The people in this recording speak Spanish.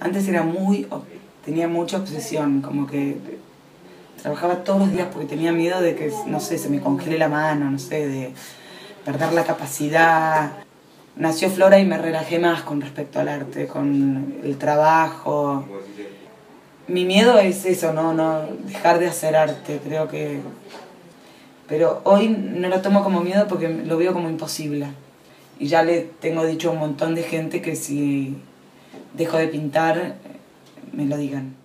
Antes tenía mucha obsesión, como que trabajaba todos los días porque tenía miedo de que, no sé, se me congele la mano, no sé, de perder la capacidad. Nació Flora y me relajé más con respecto al arte, con el trabajo. Mi miedo es eso, no dejar de hacer arte, creo que... Pero hoy no lo tomo como miedo porque lo veo como imposible. Y ya le tengo dicho a un montón de gente que si dejo de pintar, me lo digan.